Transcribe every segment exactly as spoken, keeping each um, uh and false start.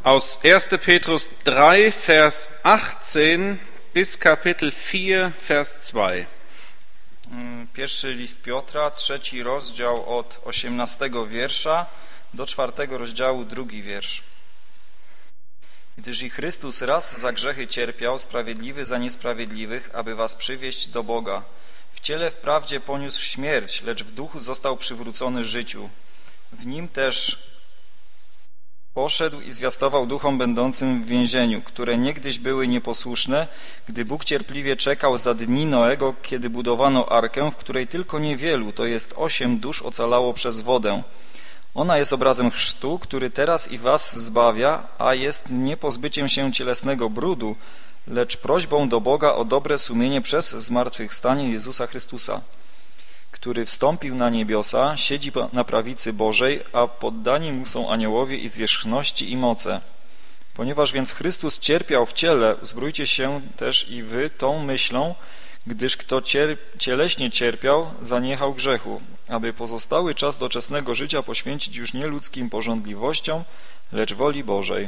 aus erster Petrus drei, Vers achtzehn bis Kapitel vier, Vers zwei. Pierwszy list Piotra, trzeci rozdział od osiemnastego wiersza do czwartego rozdziału, drugi wiersz. Gdyż i Chrystus raz za grzechy cierpiał, sprawiedliwy za niesprawiedliwych, aby was przywieść do Boga. W ciele wprawdzie poniósł śmierć, lecz w duchu został przywrócony życiu. W nim też poszedł i zwiastował duchom będącym w więzieniu, które niegdyś były nieposłuszne, gdy Bóg cierpliwie czekał za dni Noego, kiedy budowano arkę, w której tylko niewielu, to jest osiem dusz, ocalało przez wodę. Ona jest obrazem chrztu, który teraz i was zbawia, a jest nie pozbyciem się cielesnego brudu, lecz prośbą do Boga o dobre sumienie przez zmartwychwstanie Jezusa Chrystusa, który wstąpił na niebiosa, siedzi na prawicy Bożej, a poddani mu są aniołowie i zwierzchności i moce. Ponieważ więc Chrystus cierpiał w ciele, uzbrójcie się też i wy tą myślą, gdyż kto cier cieleśnie cierpiał, zaniechał grzechu, aby pozostały czas doczesnego życia poświęcić już nie ludzkim pożądliwościom, lecz woli Bożej.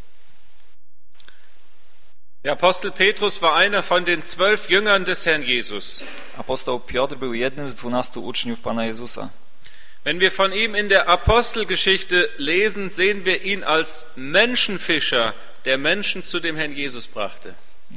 Der Apostel Petrus war einer von den zwölf Jüngern des Herrn Jesus. Apostoł Piotr był jednym z dwunastu uczniów Pana Jezusa. Wenn wir von ihm in der Apostelgeschichte lesen, sehen wir ihn als Menschenfischer, der Menschen zu dem Herrn Jesus brachte.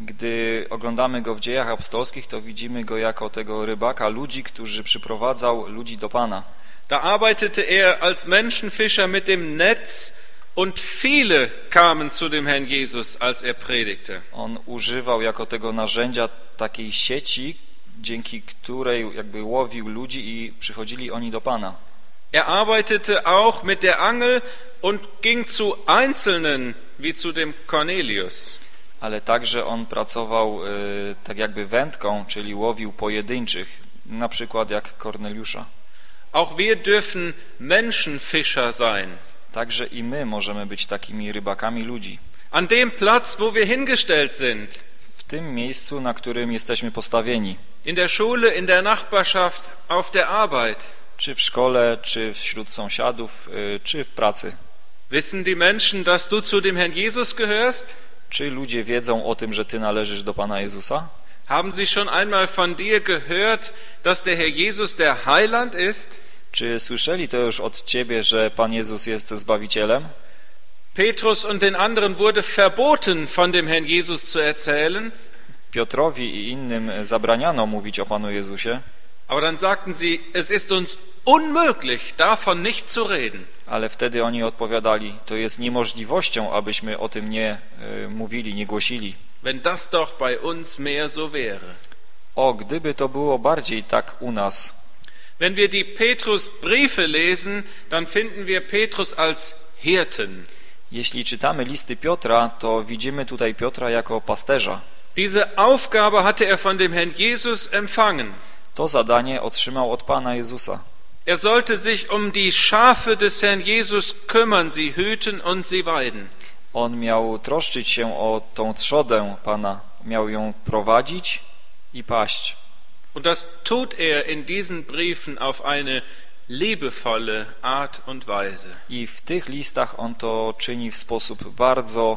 Gdy oglądamy go w dziejach apostolskich, to widzimy go jako tego rybaka ludzi, który przyprowadzał ludzi do Pana. Da arbeitete er als Menschenfischer mit dem Netz und viele kamen zu dem Herrn Jesus, als er predigte. On używał jako tego narzędzia takiej sieci, dzięki której jakby łowił ludzi i przychodzili oni do Pana. Er arbeitete auch mit der Angel und ging zu Einzelnen, wie zu dem Cornelius. Ale także on pracował y, tak jakby wędką, czyli łowił pojedynczych, na przykład jak Korneliusza. Auch wir dürfen Menschenfischer sein. Także i my możemy być takimi rybakami ludzi. An dem Platz, wo wir hingestellt sind. W tym miejscu, na którym jesteśmy postawieni. In der Schule, in der Nachbarschaft, auf der Arbeit. Czy w szkole, czy wśród sąsiadów, y, czy w pracy. Wissen die Menschen, dass du zu dem Herrn Jesus gehörst? Czy ludzie wiedzą o tym, że ty należysz do Pana Jezusa? Haben sie schon einmal von dir gehört, dass der Herr Jesus der Heiland ist? Czy słyszeli to już od ciebie, że Pan Jezus jest Zbawicielem? Petrus und den anderen wurde verboten, von dem Herrn Jesus zu erzählen. Piotrowi i innym zabraniano mówić o Panu Jezusie. Aber dann sagten sie, es ist uns unmöglich, davon nicht zu reden. Ale wtedy oni odpowiadali, to jest niemożliwością, abyśmy o tym nie y, mówili, nie głosili. Wenn das doch bei uns mehr so wäre. O, gdyby to było bardziej tak u nas. Wenn wir die Petrus-Briefe lesen, dann finden wir Petrus als Hirten. Jeśli czytamy listy Piotra, to widzimy tutaj Piotra jako pasterza. Diese Aufgabe hatte er von dem Herrn Jesus empfangen. To zadanie otrzymał od Pana Jezusa. Er sollte sich um die Schafe des Herrn Jesus kümmern, sie hüten und sie weiden. On miał troszczyć się o tą trzodę Pana, miał ją prowadzić i paść. Und das tut er in diesen Briefen auf eine liebevolle Art und Weise. I w tych listach on to czyni w sposób bardzo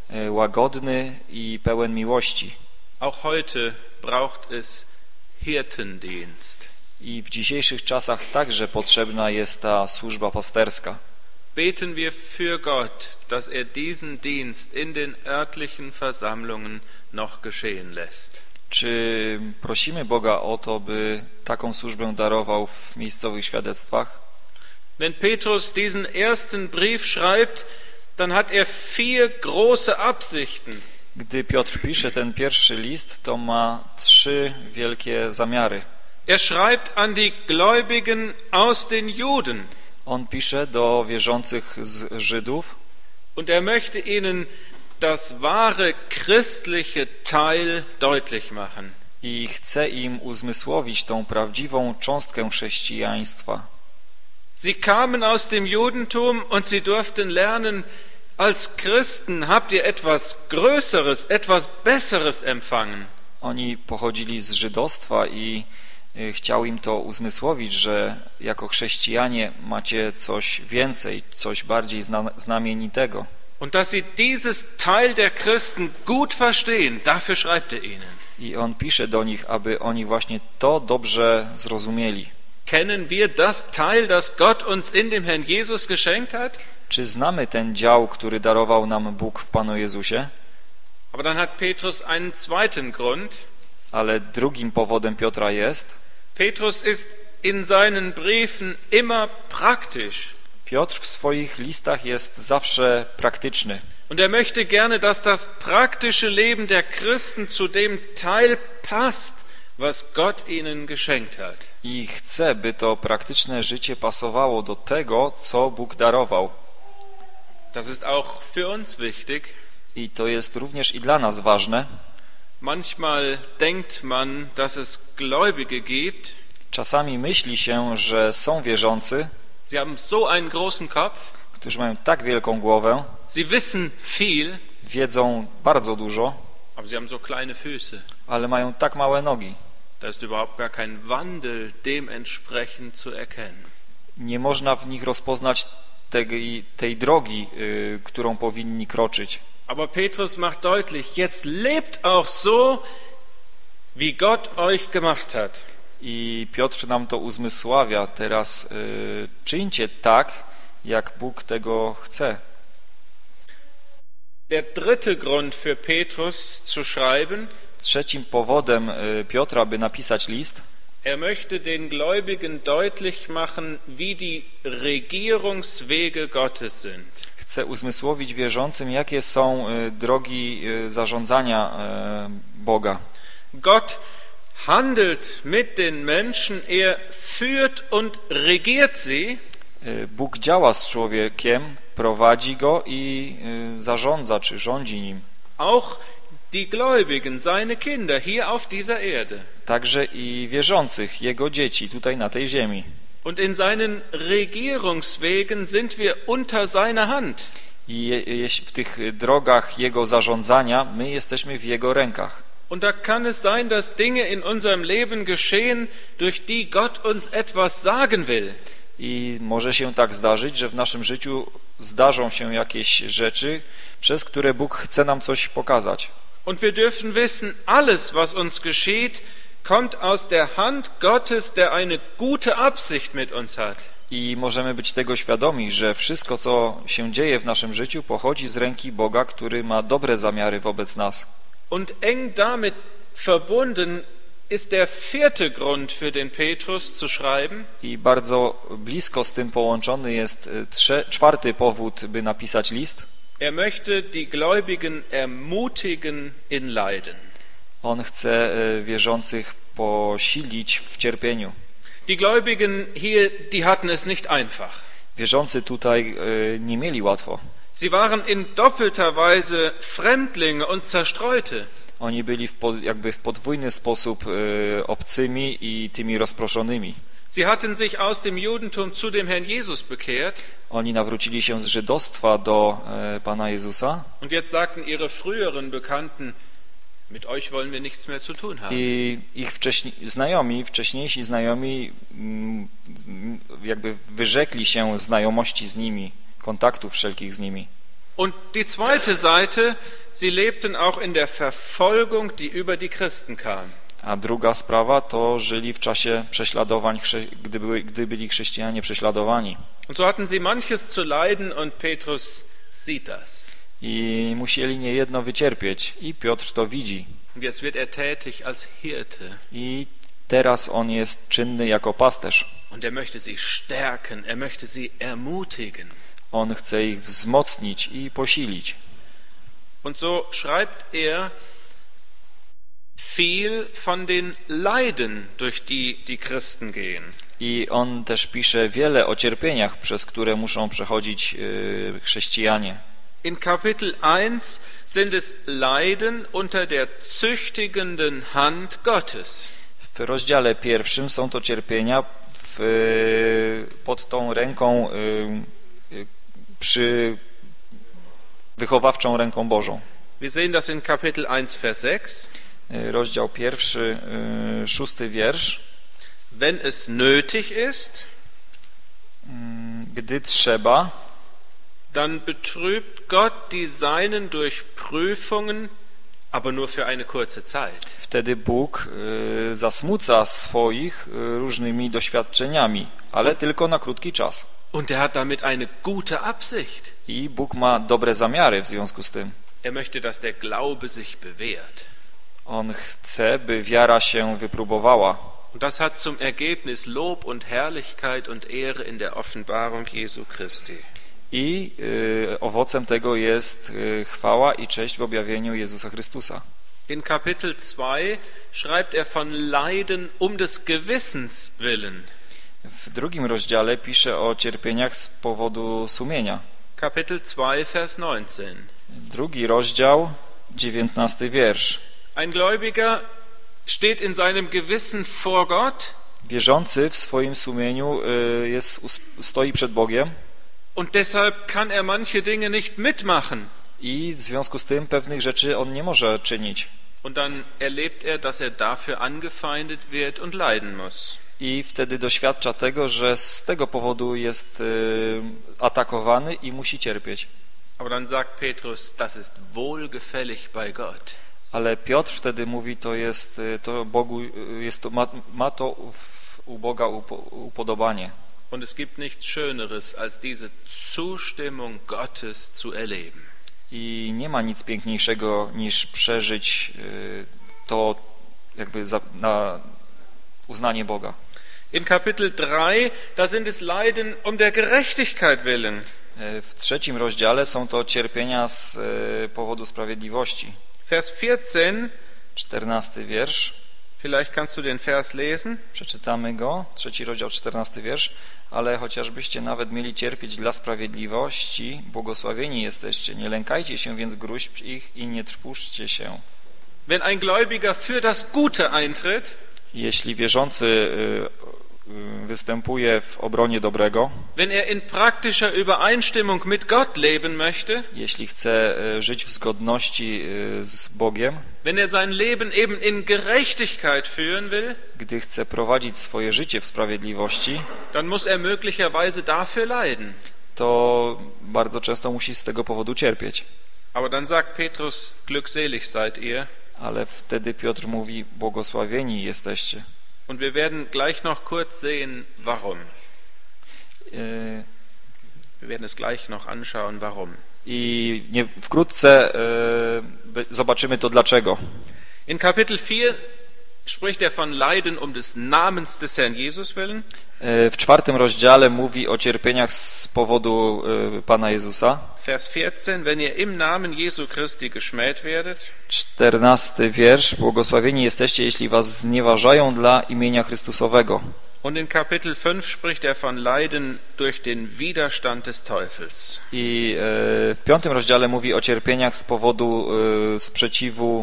łagodny i pełen miłości. Auch heute braucht es Hirtendienst. I w dzisiejszych czasach także potrzebna jest ta służba pasterska. Beten wir für Gott, dass er diesen Dienst in den örtlichen Versammlungen noch geschehen lässt. Czy prosimy Boga o to, by taką służbę darował w miejscowych świadectwach? Wenn Petrus diesen ersten Brief schreibt, dann hat er vier große Absichten. Gdy Piotr pisze ten pierwszy list, to ma trzy wielkie zamiary. Er schreibt an die Gläubigen aus den Juden. On pisze do wierzących z Żydów. Und er möchte ihnen das wahre christliche Teil deutlich machen. I chce im uzmysłowić tą prawdziwą cząstkę chrześcijaństwa. Sie kamen aus dem Judentum und sie durften lernen, als Christen habt ihr etwas Größeres, etwas Besseres empfangen. Oni pochodzili z żydostwa i chciał im to uzmysłowić, że jako chrześcijanie macie coś więcej, coś bardziej znamienitego. Und dass sie dieses Teil der Christen gut verstehen, dafür schreibt er ihnen. I on pisze do nich, aby oni właśnie to dobrze zrozumieli. Kennen wir das Teil, das Gott uns in dem Herrn Jesus geschenkt hat? Czy znamy ten dział, który darował nam Bóg w Panu Jezusie? Aber dann hat Petrus einen zweiten Grund. Ale drugim powodem Piotra jest, Petrus ist in seinen Briefen immer praktisch. Piotr w swoich listach jest zawsze praktyczny. Und er möchte gerne, dass das praktische Leben der Christen zu dem Teil passt, was Gott ihnen geschenkt hat. I chce, by to praktyczne życie pasowało do tego, co Bóg darował. Das ist auch für uns wichtig. I to jest również i dla nas ważne. Manchmal denkt man, dass es Gläubige gibt. Czasami myśli się, że są wierzący, Sie haben so einen großen Kopf. którzy mają tak wielką głowę, Sie wissen viel, wiedzą bardzo dużo, aber sie haben so kleine Füße. ale mają tak małe nogi. Da ist überhaupt gar kein Wandel dementsprechend zu erkennen. Nie można w nich rozpoznać tej, tej drogi, y, którą powinni kroczyć. Aber Petrus macht deutlich, jetzt lebt auch so, wie Gott euch gemacht hat. I Piotr nam to uzmysławia. Teraz y, czyńcie tak, jak Bóg tego chce. Der dritte Grund für Petrus zu schreiben, Trzecim powodem y, Piotra, by napisać list, er möchte den Gläubigen deutlich machen, wie die Regierungswege Gottes sind. chce uzmysłowić wierzącym, jakie są y, drogi y, zarządzania y, Boga. Gott handelt mit den Menschen, er führt und regiert sie. Bóg działa z człowiekiem, prowadzi go i y, zarządza, czy rządzi nim. Auch die Gläubigen, seine Kinder hier auf dieser Erde. Także i wierzących, jego dzieci tutaj na tej ziemi. Und in seinen Regierungswegen sind wir unter seiner Hand. I je, je, w tych drogach jego zarządzania my jesteśmy w jego rękach. Und da kann es sein, dass Dinge in unserem Leben geschehen, durch die Gott uns etwas sagen will. I może się tak zdarzyć, że w naszym życiu zdarzą się jakieś rzeczy, przez które Bóg chce nam coś pokazać. Und wir dürfen wissen, alles, was uns geschieht, kommt aus der Hand Gottes, der eine gute Absicht mit uns hat. I możemy być tego świadomi, że wszystko, co się dzieje w naszym życiu, pochodzi z ręki Boga, który ma dobre zamiary wobec nas. Und eng damit verbunden ist der vierte Grund für den Petrus zu schreiben. I bardzo blisko z tym połączony jest trze, czwarty powód, by napisać list. Er möchte die Gläubigen ermutigen in Leiden. On chce wierzących posilić w cierpieniu. Die Gläubigen hier, die hatten es nicht einfach. Wierzący tutaj nie mieli łatwo. Sie waren in doppelter Weise Fremdlinge und Zerstreute. Oni byli w po, jakby w podwójny sposób e, obcymi i tymi rozproszonymi. Sie hatten sich aus dem Judentum zu dem Herrn Jesus bekehrt. Oni nawrócili się z żydostwa do e, Pana Jezusa. Und jetzt sagten ihre früheren Bekannten, mit euch wollen wir nichts mehr zu tun haben. I ich wcześniej, znajomi, wcześniejsi znajomi m, jakby wyrzekli się znajomości z nimi, kontaktów wszelkich z nimi. Und die zweite Seite, sie lebten auch in der Verfolgung, die über die Christen kam. A druga sprawa to żyli w czasie prześladowań, gdy, były, gdy byli chrześcijanie prześladowani. Und so hatten sie manches zu leiden und Petrus sieht das. I musieli niejedno wycierpieć i Piotr to widzi. Und jetzt wird er tätig als Hirte. I teraz on jest czynny jako pasterz. Und er möchte sie stärken, er möchte sie ermutigen. On chce ich wzmocnić i posilić. Und so schreibt er viel von den Leiden, durch die die Christen gehen. I on też pisze wiele o cierpieniach, przez które muszą przechodzić yy, chrześcijanie. In Kapitel eins sind es Leiden unter der züchtigenden Hand Gottes. W rozdziale pierwszym są to cierpienia w, yy, pod tą ręką, yy, yy, przy wychowawczą ręką Bożą. Wir sehen das in Kapitel eins, Vers sechs. Rozdział pierwszy, yy, szósty wiersz. Wenn es nötig ist, gdy trzeba, dann betrübt Gott die Seinen durch Prüfungen, aber nur für eine kurze Zeit. Wtedy Bóg y, zasmuca swoich y, różnymi doświadczeniami, ale tylko na krótki czas. Und er hat damit eine gute Absicht. I Bóg ma dobre zamiary w związku z tym. Er möchte, dass der Glaube sich bewährt. On chce, by wiara się wypróbowała. Und das hat zum Ergebnis Lob und Herrlichkeit und Ehre in der Offenbarung Jesu Christi. I y, owocem tego jest y, chwała i cześć w objawieniu Jezusa Chrystusa. In Kapitel zwei schreibt er von Leiden um des Gewissens willen. W drugim rozdziale pisze o cierpieniach z powodu sumienia. Kapitel zwei, Vers neunzehn. Drugi rozdział, dziewiętnasty wiersz. Ein Gläubiger steht in seinem Gewissen vor Gott. Wierzący w swoim sumieniu y, jest, stoi przed Bogiem. Und deshalb kann er manche Dinge nicht mitmachen. I w związku z tym pewnych rzeczy on nie może czynić. Und dann erlebt er, dass er dafür angefeindet wird und leiden muss. I wtedy doświadcza tego, że z tego powodu jest y, atakowany i musi cierpieć. Aber dann sagt Petrus, das ist wohlgefällig bei Gott. Ale Piotr wtedy mówi, to jest to Bogu, jest to, ma, ma to w, u Boga upo, upodobanie. Und es gibt nichts Schöneres, als diese Zustimmung Gottes zu erleben. I nie ma nic piękniejszego niż przeżyć y, to jakby za, na uznanie Boga. In Kapitel drei, da sind es Leiden um der Gerechtigkeit willen. W trzecim rozdziale są to cierpienia z y, powodu sprawiedliwości. Vers vierzehn, czternasty wiersz. Vielleicht kannst du den Vers lesen. Przeczytamy go, trzeci rozdział, czternasty wiersz. Ale chociażbyście nawet mieli cierpieć dla sprawiedliwości, błogosławieni jesteście. Nie lękajcie się więc gruźb ich i nie trwóżcie się. Wenn ein Gläubiger für das Gute eintritt, jeśli wierzący y, y, występuje w obronie dobrego, wenn er in praktischer Übereinstimmung mit Gott leben möchte, jeśli chce y, żyć w zgodności y, z Bogiem, wenn er sein Leben eben in Gerechtigkeit führen will, gdy chce prowadzić swoje życie w sprawiedliwości, dann muss er möglicherweise dafür leiden. To bardzo często musi z tego powodu cierpieć. Aber dann sagt Petrus, glückselig seid ihr. Ale wtedy Piotr mówi, błogosławieni jesteście. Und wir werden gleich noch kurz sehen, warum. Y wir werden es gleich noch anschauen, warum. I nie, wkrótce y, zobaczymy to dlaczego. In Kapitel vier spricht er von Leiden um des Namens des Herrn Jesus willen. W czwartym rozdziale mówi o cierpieniach z powodu y, Pana Jezusa. Vers vierzehn, wenn ihr im Namen Jesu Christi geschmäht werdet. czternasty wiersz, błogosławieni jesteście, jeśli was znieważają dla imienia Chrystusowego. Und in Kapitel fünf spricht er von Leiden durch den Widerstand des Teufels. I y, w piątym rozdziale mówi o cierpieniach z powodu y, sprzeciwu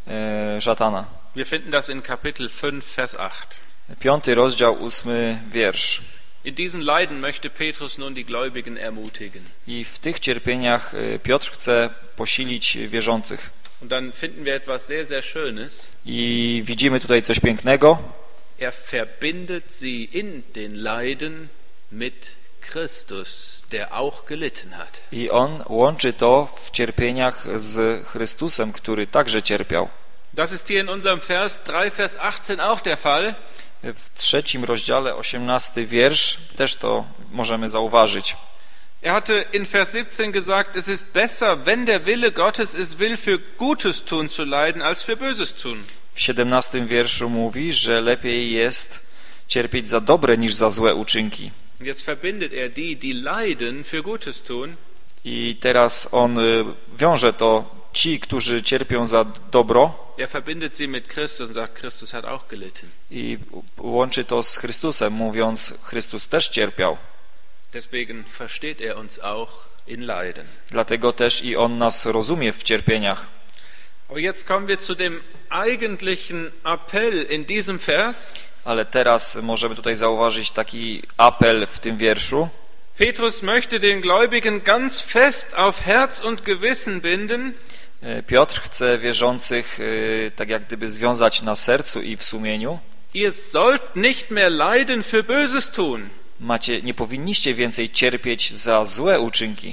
y, szatana. Wir finden das in Kapitel fünf, Vers acht. Piąty rozdział, ósmy wiersz. In diesen Leiden möchte Petrus nun die Gläubigen ermutigen. I w tych cierpieniach Piotr chce posilić wierzących. Und dann finden wir etwas sehr, sehr Schönes. I widzimy tutaj coś pięknego. Er verbindet sie in den Leiden mit Christus, der auch gelitten hat. I on łączy to w cierpieniach z Chrystusem, który także cierpiał. Das ist hier in unserem Vers drei, Vers achtzehn auch der Fall. W trzecim rozdziale, osiemnasty wiersz, też to możemy zauważyć. Er hatte in Vers siebzehn gesagt, es ist besser, wenn der Wille Gottes es will, für Gutes tun zu leiden, als für Böses tun. W siedemnastym wierszu mówi, że lepiej jest cierpieć za dobre niż za złe uczynki. Jetzt verbindet er die, die leiden, für Gutes tun. I teraz on wiąże to, ci, którzy cierpią za dobro, er verbindet sie mit Christus und sagt, Christus hat auch gelitten. I łączy to z Chrystusem, mówiąc, Chrystus też cierpiał. Deswegen versteht er uns auch in Leiden. Dlatego też i on nas rozumie w cierpieniach. Aber jetzt kommen wir zu dem eigentlichen Appell in diesem Vers. Ale teraz możemy tutaj zauważyć taki apel w tym wierszu. Petrus möchte den Gläubigen ganz fest auf Herz und Gewissen binden. Piotr chce wierzących tak jak gdyby związać na sercu i w sumieniu. Ihr sollt nicht mehr leiden für Böses tun. Macie, nie powinniście więcej cierpieć za złe uczynki.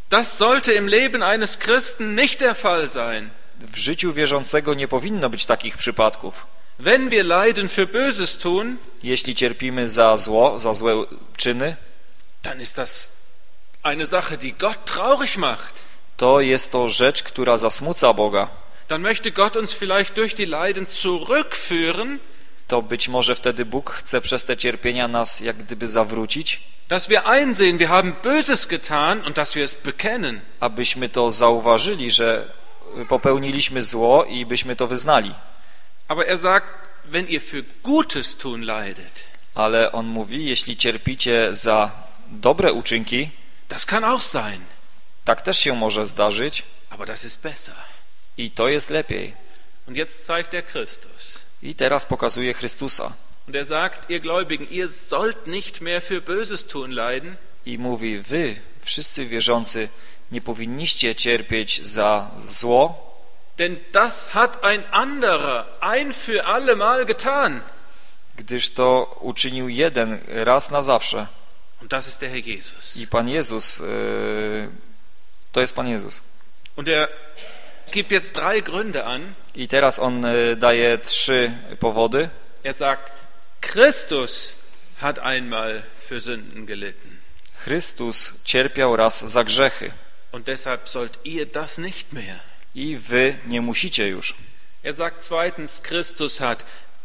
Das sollte im Leben eines Christen nicht der Fall sein. W życiu wierzącego nie powinno być takich przypadków. Wenn wir Leiden für Böses tun, Jeśli cierpimy za zło, za złe czyny, dann ist das eine Sache, die Gott traurig macht. to jest to rzecz, która zasmuca Boga. Dann möchte Gott uns vielleicht durch die Leiden zurückführen, To być może wtedy Bóg chce przez te cierpienia nas jak gdyby zawrócić, dass wir einsehen, wir haben Böses getan und dass wir es bekennen. abyśmy to zauważyli, że popełniliśmy zło i byśmy to wyznali. Aber er sagt, wenn ihr für Gutes tun leidet, Ale on mówi, jeśli cierpicie za dobre uczynki, das kann auch sein, tak też się może zdarzyć aber das ist besser. i to jest lepiej. Und jetzt zeigt er Christus. I teraz pokazuje Chrystusa Und er sagt, ihr Gläubigen, ihr sollt nicht mehr für Böses tun leiden, i mówi, wy, wszyscy wierzący, nie powinniście cierpieć za zło, denn das hat ein anderer ein für alle Mal getan. gdyż to uczynił jeden raz na zawsze. Und das ist der Herr Jesus. I Pan Jezus, yy, to jest Pan Jezus. Und er gibt jetzt drei Gründe an. I teraz on yy, daje trzy powody. Er sagt, Christus hat einmal für Sünden gelitten. Chrystus cierpiał raz za grzechy Und deshalb sollt ihr das nicht mehr. i wy nie musicie już. Er sagt zweitens, Christus hat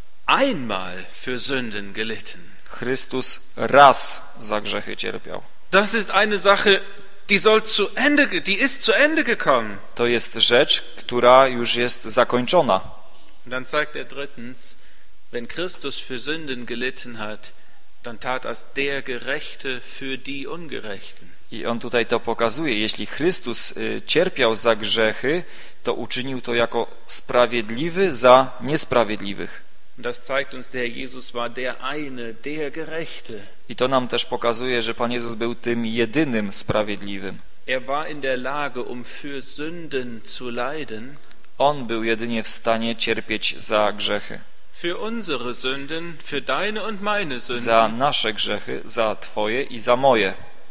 einmal für Sünden gelitten. Chrystus raz za grzechy cierpiał. Das ist eine Sache, die soll zu Ende, die ist zu Ende gekommen. To jest rzecz, która już jest zakończona. Und dann zeigt er drittens, wenn Christus für Sünden gelitten hat, dann tat das der Gerechte für die Ungerechten. I on tutaj to pokazuje. Jeśli Chrystus y, cierpiał za grzechy, to uczynił to jako sprawiedliwy za niesprawiedliwych. Und das zeigt uns, der Herr Jesus war der eine, der Gerechte. I to nam też pokazuje, że Pan Jezus był tym jedynym sprawiedliwym. Er war in der Lage, um für Sünden zu leiden, On był jedynie w stanie cierpieć za grzechy. für unsere Sünden, für deine und meine Za Sünden, nasze grzechy, za Twoje i za moje.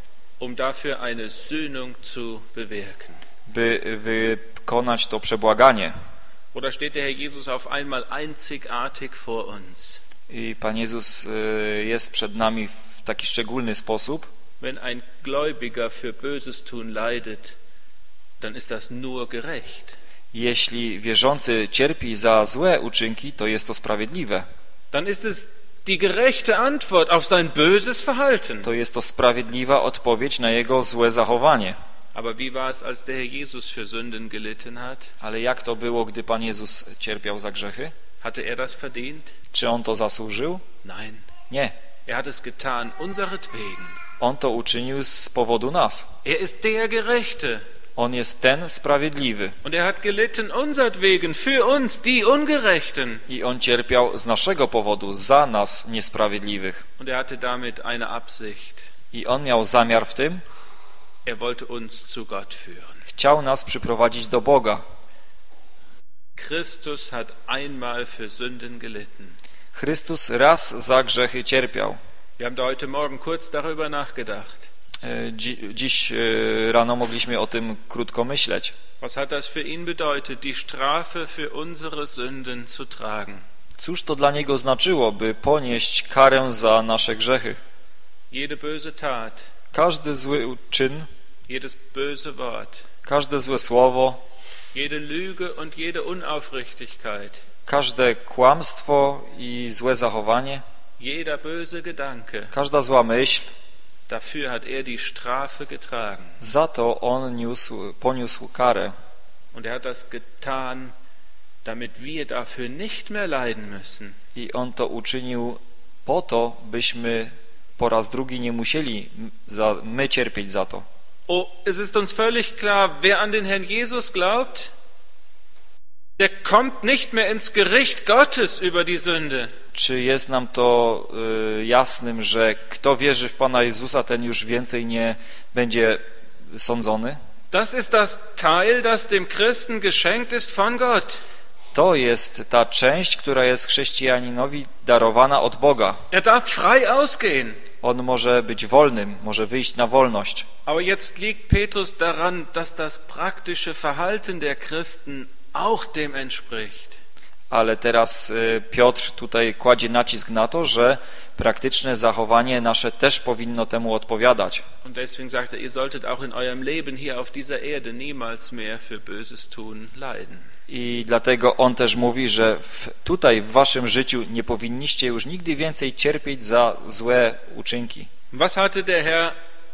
um dafür eine Sühnung zu bewirken. By wykonać to przebłaganie. Oder steht der Herr Jesus auf einmal einzigartig vor uns? I Pan Jezus y, jest przed nami w taki szczególny sposób. Wenn ein Gläubiger für Böses tun leidet, dann ist das nur gerecht. Jeśli wierzący cierpi za złe uczynki, to jest to sprawiedliwe. Dann ist es die gerechte Antwort auf sein böses Verhalten. To jest to sprawiedliwa odpowiedź na jego złe zachowanie. Aber wie war es, als der Herr Jesus für Sünden gelitten hat? Ale jak to było, gdy Pan Jezus cierpiał za grzechy? Hatte er das verdient? Czy on to zasłużył? Nein. Nie. Er hat es getan unseretwegen. On to uczynił z powodu nas. Er ist der Gerechte. On jest ten sprawiedliwy. Und er hat gelitten unseretwegen, für uns, die Ungerechten. I on cierpiał z naszego powodu, za nas niesprawiedliwych. Und er hatte damit eine Absicht. I on miał zamiar w tym, Er wollte uns zu Gott führen. chciał nas przyprowadzić do Boga. Christus hat einmal für Sünden gelitten. Chrystus raz za grzechy cierpiał. Wir haben da heute Morgen kurz darüber nachgedacht. Dzi dziś rano mogliśmy o tym krótko myśleć. Was hat das für ihn bedeutet, die Strafe für unsere Sünden zu tragen? Cóż to dla niego znaczyło, by ponieść karę za nasze grzechy? Jede böse Tat, Każdy zły czyn, jedes böse Wort, każde złe słowo, jede Lüge und jede Unaufrichtigkeit, każde kłamstwo i złe zachowanie, jeder böse Gedanke, każda zła myśl, dafür hat er die Strafe getragen. za to on niósł, poniósł karę. Und er hat das getan, damit wir dafür nicht mehr leiden müssen. I on to uczynił po to, byśmy po raz drugi nie musieli za, my cierpieć za to. Oh, es ist uns völlig klar, wer an den Herrn Jesus glaubt, der kommt nicht mehr ins Gericht Gottes über die Sünde. Czy jest nam to y, jasnym, że kto wierzy w Pana Jezusa, ten już więcej nie będzie sądzony? Das ist das Teil, das dem Christen geschenkt ist von Gott. To jest ta część, która jest chrześcijaninowi darowana od Boga. Er darf frei ausgehen. On może być wolnym, może wyjść na wolność. Aber jetzt liegt Petrus daran, dass das praktische Verhalten der Christen auch dem entspricht. Ale teraz Piotr tutaj kładzie nacisk na to, że praktyczne zachowanie nasze też powinno temu odpowiadać. Und deswegen sagt er, ihr solltet auch in eurem Leben hier auf dieser Erde niemals mehr für Böses tun leiden. I dlatego on też mówi, że w, tutaj w waszym życiu nie powinniście już nigdy więcej cierpieć za złe uczynki. Was hatte der Herr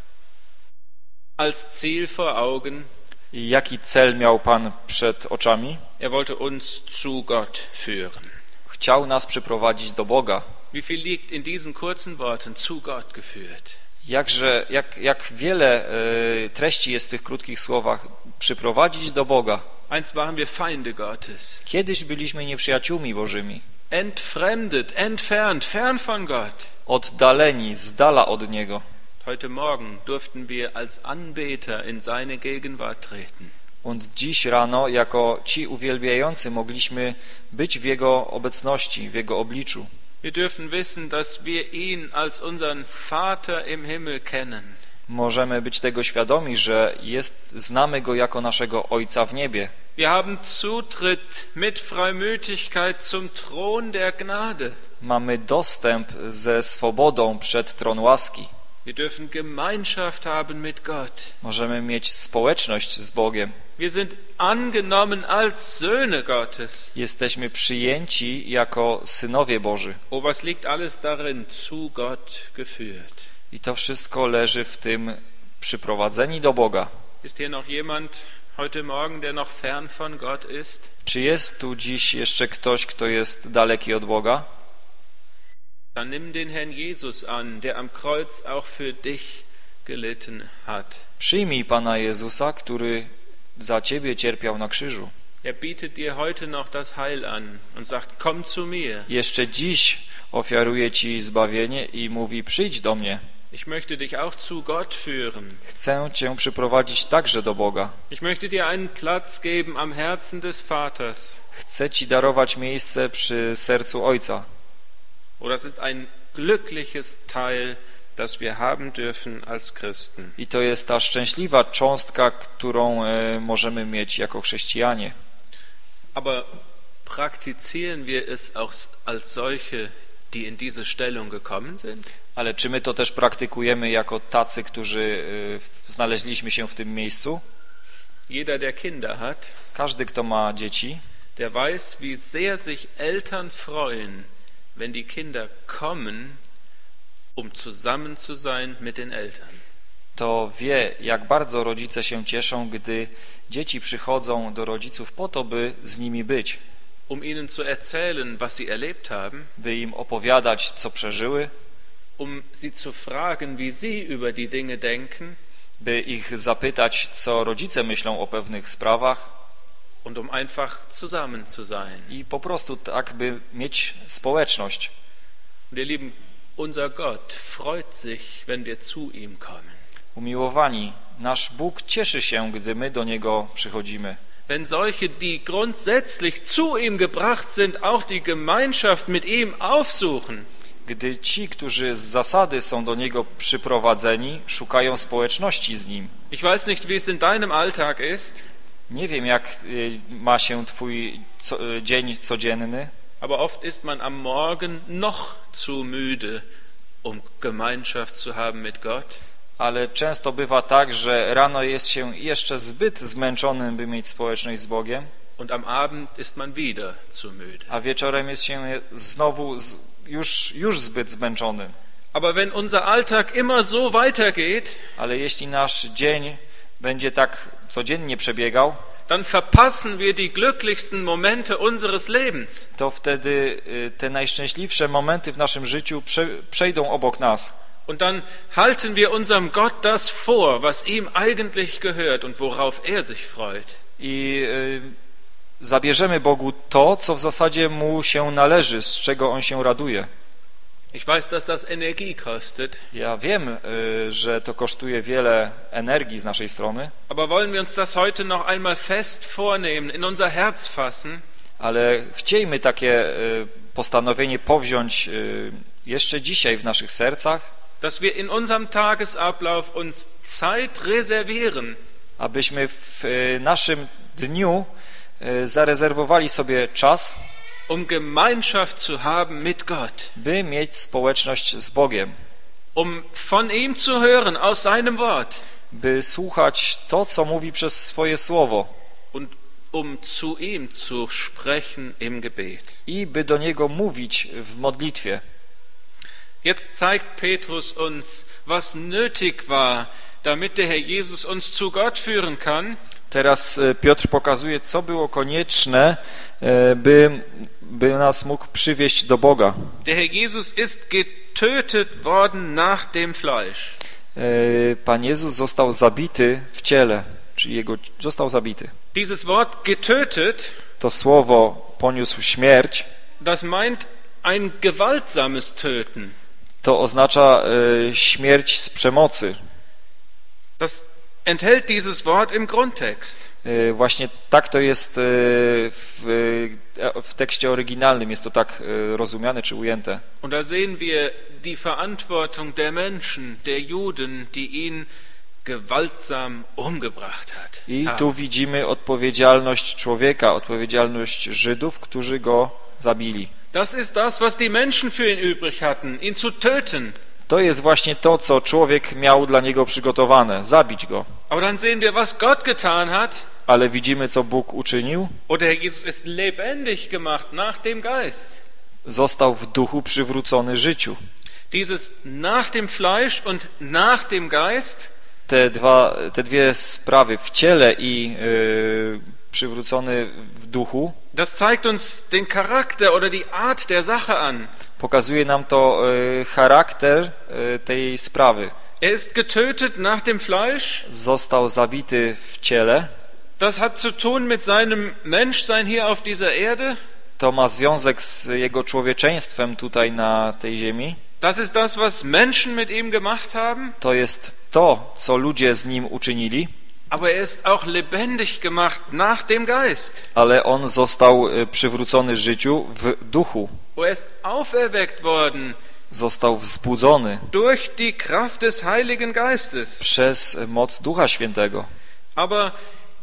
als Ziel vor Augen? I jaki cel miał Pan przed oczami? Er wollte uns zu Gott führen. Chciał nas przyprowadzić do Boga. Wie viel liegt in diesen kurzen Worten zu Gott geführt? Jakże, jak, jak wiele y, treści jest w tych krótkich słowach. Przyprowadzić do Boga. Einst waren wir Feinde Gottes. Kiedyś byliśmy nieprzyjaciółmi Bożymi. Entfremdet, entfernt, fern von Gott. Oddaleni, z dala od Niego. Heute Morgen durften wir als Anbeter in seine Gegenwart treten. Und dziś rano, jako ci uwielbiający, mogliśmy być w Jego obecności, w Jego obliczu. Wir dürfen wissen, dass wir ihn als unseren Vater im Himmel kennen. Możemy być tego świadomi, że jest, znamy Go jako naszego Ojca w niebie. Wir haben Zutritt mit Freimütigkeit zum Thron der Gnade. Mamy dostęp ze swobodą przed tron łaski. Wir dürfen Gemeinschaft haben mit Gott. Możemy mieć społeczność z Bogiem. Wir sind angenommen als Söhne Gottes. Jesteśmy przyjęci jako synowie Boży. Oh, was liegt alles darin, zu Gott geführt? I to wszystko leży w tym przyprowadzeni do Boga. Ist hier noch jemand heute Morgen, der noch fern von Gott ist? Czy jest tu dziś jeszcze ktoś, kto jest daleki od Boga? Dann nimm den Herrn Jesus an, der am Kreuz auch für dich gelitten hat. Przyjmij Pana Jezusa, który za ciebie cierpiał na krzyżu. Er bietet dir heute noch das Heil an und sagt, komm zu mir. Jeszcze dziś ofiaruje ci zbawienie i mówi, przyjdź do mnie. Ich möchte dich auch zu Gott führen. Chcę cię przyprowadzić także do Boga. Ich möchte dir einen Platz geben am Herzen des Vaters. Chcę ci darować miejsce przy sercu Ojca. Oh, das ist ein glückliches Teil, das wir haben dürfen als Christen. I to jest ta szczęśliwa cząstka, którą e, możemy mieć jako chrześcijanie. Aber praktizieren wir es auch als solche, die in diese Stellung gekommen sind? Ale czy my to też praktykujemy jako tacy, którzy e, znaleźliśmy się w tym miejscu? Jeder, der Kinder hat, Każdy, kto ma dzieci, der weiß, wie sehr sich Eltern freuen, wenn die Kinder kommen, um zusammen zu sein mit den Eltern. to wie, jak bardzo rodzice się cieszą, gdy dzieci przychodzą do rodziców po to, by z nimi być. Um ihnen zu erzählen, was sie erlebt haben, by im opowiadać, co przeżyły, um sie zu fragen, wie sie über die Dinge denken, by ich zapytać, co rodzice myślą o pewnych sprawach und um einfach zusammen zu sein. i po prostu tak, by mieć społeczność. Und ihr Lieben, unser Gott freut sich, wenn wir zu ihm kommen. Umiłowani, nasz Bóg cieszy się, gdy my do Niego przychodzimy. Wenn solche, die grundsätzlich zu ihm gebracht sind, auch die Gemeinschaft mit ihm aufsuchen, Gdy ci, którzy z zasady są do Niego przyprowadzeni, szukają społeczności z Nim. ich weiß nicht, wie es in deinem Alltag ist, Nie wiem, jak ma się Twój co, dzień codzienny, aber oft ist man am Morgen noch zu müde, um Gemeinschaft zu haben mit Gott. ale często bywa tak, że rano jest się jeszcze zbyt zmęczonym, by mieć społeczność z Bogiem, Und am Abend ist man wieder zu müde. a wieczorem jest się znowu z, już, już zbyt zmęczonym. Aber wenn unser Alltag immer so weitergeht, Ale jeśli nasz dzień będzie tak codziennie przebiegał, dann verpassen wir die glücklichsten Momente unseres Lebens. to wtedy te najszczęśliwsze momenty w naszym życiu prze, przejdą obok nas. Und dann halten wir unserem Gott das vor, was ihm eigentlich gehört und worauf er sich freut. I y, zabierzemy Bogu to, co w zasadzie Mu się należy, z czego On się raduje. Ich weiß, dass das Energie kostet, Ja wiem, y, że to kosztuje wiele energii z naszej strony, aber wollen wir uns das heute noch einmal fest vornehmen, in unser Herz fassen, ale chciejmy takie y, postanowienie powziąć y, jeszcze dzisiaj w naszych sercach, dass wir in unserem Tagesablauf uns Zeit reservieren, abyśmy w naszym dniu zarezerwowali sobie czas, um Gemeinschaft zu haben mit Gott, by mieć społeczność z Bogiem, um von ihm zu hören aus seinem Wort by słuchać to, co mówi przez swoje słowo und um zu ihm zu sprechen im Gebet. i by do Niego mówić w modlitwie. Jetzt zeigt Petrus uns, was nötig war, damit der Herr Jesus uns zu Gott führen kann. Teraz Piotr pokazuje, co było konieczne, by, by nas mógł przywieźć do Boga. Der Herr Jesus ist getötet worden nach dem Fleisch. Pan Jezus został zabity w ciele, czyli Jego został zabity. Dieses Wort getötet, To słowo poniósł śmierć, das meint ein gewaltsames Töten. to oznacza śmierć z przemocy. Das enthält dieses Wort im Grundtext. Właśnie tak to jest w, w tekście oryginalnym, jest to tak rozumiane czy ujęte. Und da sehen wir die Verantwortung der Menschen, der Juden, die ihn gewaltsam umgebracht hat. I tu widzimy odpowiedzialność człowieka, odpowiedzialność Żydów, którzy go zabili. Das ist das, was die Menschen für ihn übrig hatten, ihn zu töten. To jest właśnie to, co człowiek miał dla niego przygotowane, zabić go. Aber dann sehen wir, was Gott getan hat. Ale widzimy, co Bóg uczynił. Und der Jesus ist lebendig gemacht nach dem Geist. Został w duchu przywrócony życiu. Dieses nach dem Fleisch und nach dem Geist, Te, dwa, te dwie sprawy w ciele i yy, przywrócony w duchu, das zeigt uns den Charakter oder die Art der Sache an. pokazuje nam to yy, charakter yy, tej sprawy. Er ist getötet nach dem Fleisch. Został zabity w ciele. Das hat zu tun mit seinem Menschsein hier auf dieser Erde. To ma związek z jego człowieczeństwem tutaj na tej ziemi. Das ist das, was Menschen mit ihm gemacht haben. To jest to, co ludzie z nim uczynili. Aber er ist auch lebendig gemacht nach dem Geist. Ale on został przywrócony życiu w duchu. Er ist auferweckt worden. Został wzbudzony durch die Kraft des Heiligen Geistes. Przez moc Ducha Świętego. Aber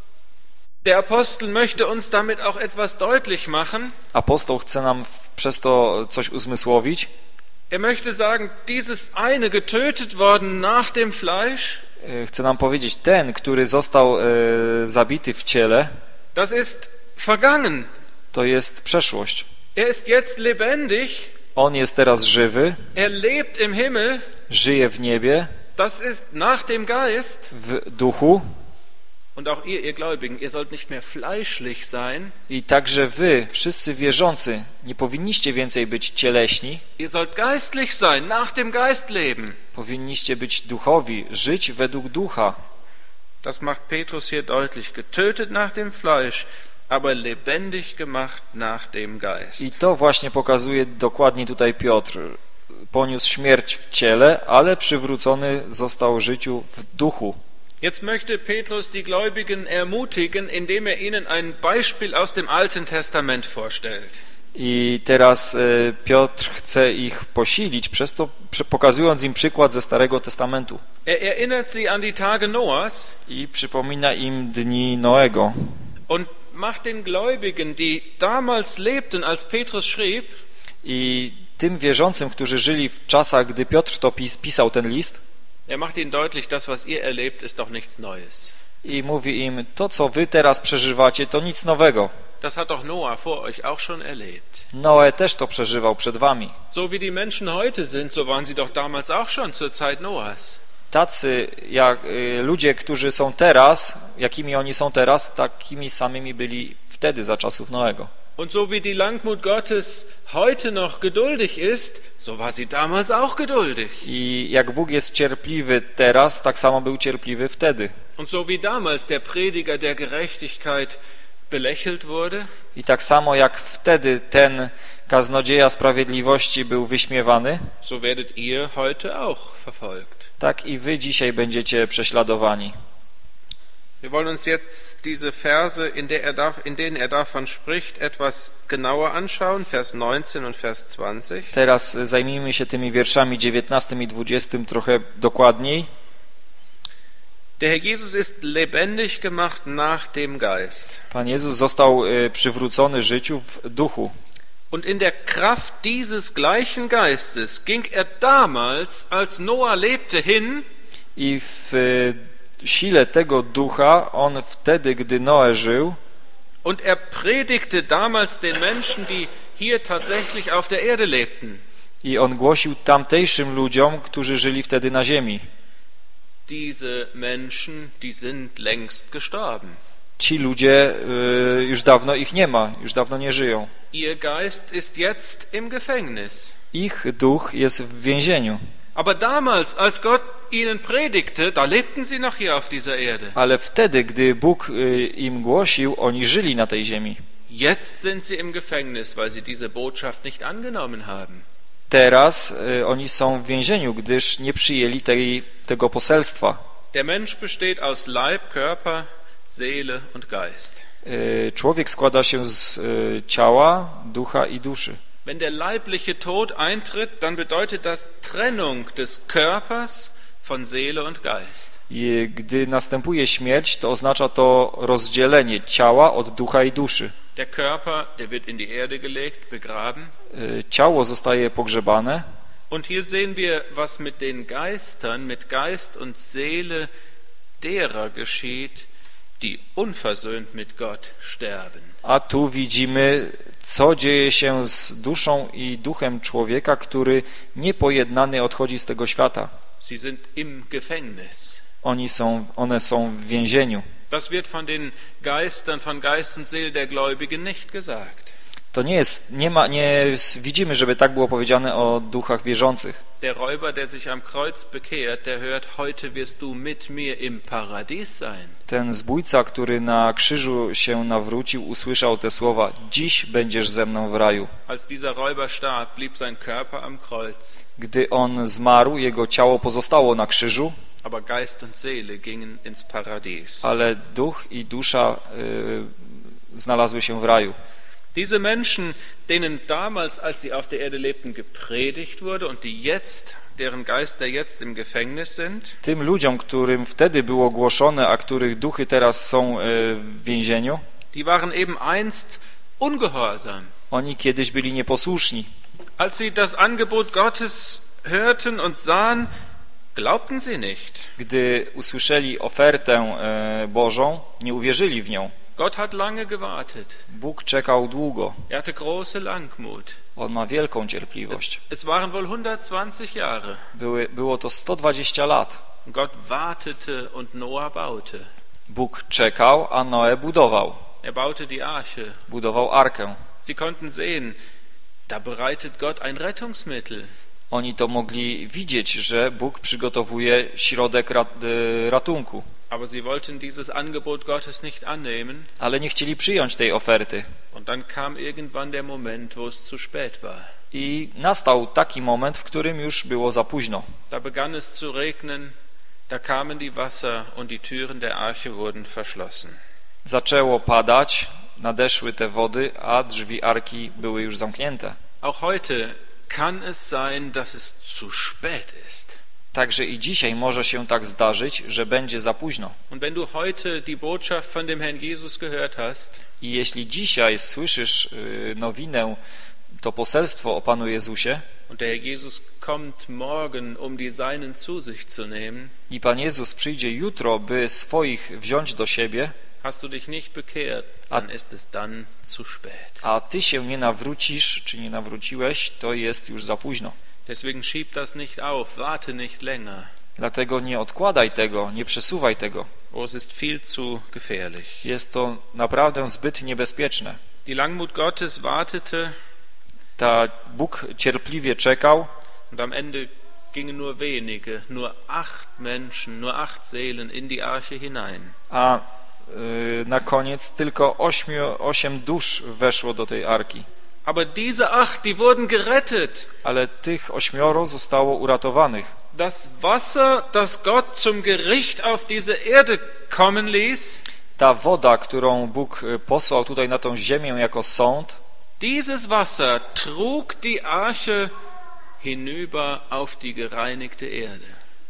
der Apostel möchte uns damit auch etwas deutlich machen. Apostoł chce nam przez to coś uzmysłowić. Er möchte sagen, dieses eine getötet worden nach dem Fleisch, chce nam powiedzieć, ten, który został e, zabity w ciele, das ist vergangen. To jest przeszłość. Er ist jetzt lebendig. On jest teraz żywy. Er lebt im Himmel. Żyje w niebie. Das ist nach dem Geist. W duchu. Und auch ihr, ihr Gläubigen, ihr sollt nicht mehr fleischlich sein. I także wy, wszyscy wierzący, nie powinniście więcej być cieleśni. Ihr sollt geistlich sein, nach dem Geist leben. Powinniście być duchowi, żyć według ducha. Das macht Petrus hier deutlich. Getötet nach dem Fleisch, aber lebendig gemacht nach dem Geist. I to właśnie pokazuje dokładnie tutaj Piotr. Poniósł śmierć w ciele, ale przywrócony został życiu w duchu. Jetzt möchte Petrus die Gläubigen ermutigen, indem er ihnen ein Beispiel aus dem Alten Testament vorstellt. I teraz e, Piotr chce ich posilić, przez to pokazując im przykład ze Starego Testamentu. Er erinnert sie an die Tage Noahs. I przypomina im dni Noego. Und macht den Gläubigen, die damals lebten, als Petrus schrieb, i tym wierzącym, którzy żyli w czasach, gdy Piotr to pis, pisał ten list, er macht ihnen deutlich, das, was ihr erlebt, ist doch nichts Neues. I mówi im, to co wy teraz przeżywacie, to nic nowego. Das hat doch Noah vor euch auch schon erlebt. Noe też to przeżywał przed wami. So wie die Menschen heute sind, so waren sie doch damals auch schon zur Zeit Noahs. Tacy jak y, ludzie, którzy są teraz, jakimi oni są teraz, takimi samymi byli wtedy za czasów Noego. Und so wie die Langmut Gottes heute noch geduldig ist, so war sie damals auch geduldig. I jak Bóg jest cierpliwy teraz, tak samo był cierpliwy wtedy. Und so wie damals der Prediger der Gerechtigkeit belächelt wurde, I tak samo jak wtedy ten kaznodzieja sprawiedliwości był wyśmiewany, so werdet ihr heute auch verfolgt. tak i wy dzisiaj będziecie prześladowani. Wir wollen uns jetzt diese Verse, in, der er da, in denen er davon spricht, etwas genauer anschauen, Vers neunzehn und Vers zwanzig. Teraz zajmijmy się tymi wierszami dziewiętnastym i dwudziestym trochę dokładniej. Der Herr Jesus ist lebendig gemacht nach dem Geist. Pan Jezus został przywrócony życiu w duchu. Und in der Kraft dieses gleichen Geistes ging er damals, als Noah lebte, hin. I w sile tego ducha on wtedy, gdy Noe żył, und er predigte damals den Menschen, die hier tatsächlich auf der Erde lebten. I on głosił tamtejszym ludziom, którzy żyli wtedy na ziemi. Diese Menschen, die sind längst gestorben. Ci ludzie, y, już dawno ich nie ma, już dawno nie żyją. Ihr Geist ist jetzt im Gefängnis. Ich duch jest w więzieniu. Aber damals, als Gott ihnen predigte, da lebten sie noch hier auf dieser Erde. Ale wtedy, gdy Bóg y, im głosił, oni żyli na tej ziemi. Jetzt sind sie im Gefängnis, weil sie diese Botschaft nicht angenommen haben. Teraz y, oni są w więzieniu, gdyż nie przyjęli tej, tego poselstwa. Der Mensch besteht aus Leib, Körper, Seele und Geist. Y, człowiek składa się z y, ciała, ducha i duszy. Wenn der leibliche Tod eintritt, dann bedeutet das Trennung des Körpers von Seele und Geist. I gdy następuje śmierć, to oznacza to rozdzielenie ciała od ducha i duszy. Der Körper, der wird in die Erde gelegt, begraben. Y, ciało zostaje pogrzebane. Und hier sehen wir, was mit den Geistern, mit Geist und Seele derer geschieht, die unversöhnt mit Gott sterben. A tu widzimy, co dzieje się z duszą i duchem człowieka, który niepojednany odchodzi z tego świata. Sie sind im Gefängnis. Oni są, one są w więzieniu. Das wird von den Geistern, von Geist und Seele der Gläubigen nicht gesagt. To nie jest, nie ma, nie widzimy, żeby tak było powiedziane o duchach wierzących. Der Räuber, der sich am Kreuz bekehrt, der hört, heute wirst du mit mir im Paradies sein. Ten zbójca, który na krzyżu się nawrócił, usłyszał te słowa: dziś będziesz ze mną w raju. Als dieser Räuber starb, blieb sein Körper am Kreuz. Gdy on zmarł, jego ciało pozostało na krzyżu, aber Geist und Seele gingen ins Paradies. Ale duch i dusza y, znalazły się w raju. Diese Menschen, denen damals, als sie auf der Erde lebten, gepredigt wurde und die jetzt, deren Geister jetzt im Gefängnis sind, tym ludziom, którym wtedy było głoszone, a których duchy teraz są w więzieniu, die waren eben einst ungehorsam. Oni kiedyś byli nieposłuszni. Als sie das Angebot Gottes hörten und sahen, glaubten sie nicht. Gdy usłyszeli ofertę Bożą, nie uwierzyli w nią. Gott hat lange gewartet. Bóg czekał długo. Er hatte große Langmut. On ma wielką cierpliwość. Es waren wohl hundertzwanzig Jahre. Były, było to sto dwadzieścia lat. Gott wartete und Noah baute. Bóg czekał, a Noe budował. Er baute die Arche. Budował arkę. Sie konnten sehen, da bereitet Gott ein Rettungsmittel. Oni to mogli widzieć, że Bóg przygotowuje środek ratunku. Aber sie wollten dieses Angebot Gottes nicht annehmen. Ale nie chcieli przyjąć tej oferty. Und dann kam irgendwann der Moment, wo es zu spät war. I nastał taki moment, w którym już było za późno. Da begann es zu regnen, da kamen die Wasser und die Türen der Arche wurden verschlossen. Zaczęło padać, nadeszły te wody, a drzwi arki były już zamknięte. Auch heute kann es sein, dass es zu spät ist. Także i dzisiaj może się tak zdarzyć, że będzie za późno. Und wenn du heute die Botschaft von dem Herrn Jesus gehört hast, i jeśli dzisiaj słyszysz nowinę, to poselstwo o Panu Jezusie, und der Herr Jesus kommt morgen, um die Seinen zu sich zu nehmen, i Pan Jezus przyjdzie jutro, by swoich wziąć do siebie, hast du dich nicht bekehrt, dann ist es dann zu spät. A ty się nie nawrócisz, czy nie nawróciłeś, to jest już za późno. Deswegen schieb das nicht auf, warte nicht länger. Dlatego nie odkładaj tego, nie przesuwaj tego. Oh, es ist viel zu gefährlich. Jest to naprawdę zbyt niebezpieczne. Die Langmut Gottes wartete. Ta Bóg cierpliwie czekał. Und am Ende gingen nur wenige, nur acht Menschen, nur acht Seelen in die Arche hinein. A y, na koniec tylko ośmiu, osiem dusz weszło do tej arki. Aber diese acht, die wurden gerettet. Ale tych ośmioro zostało uratowanych. Das Wasser, das Gott zum Gericht auf diese Erde kommen ließ, ta woda, którą Bóg posłał tutaj na tą ziemię jako sąd, dieses Wasser trug die Arche hinüber auf die gereinigte Erde.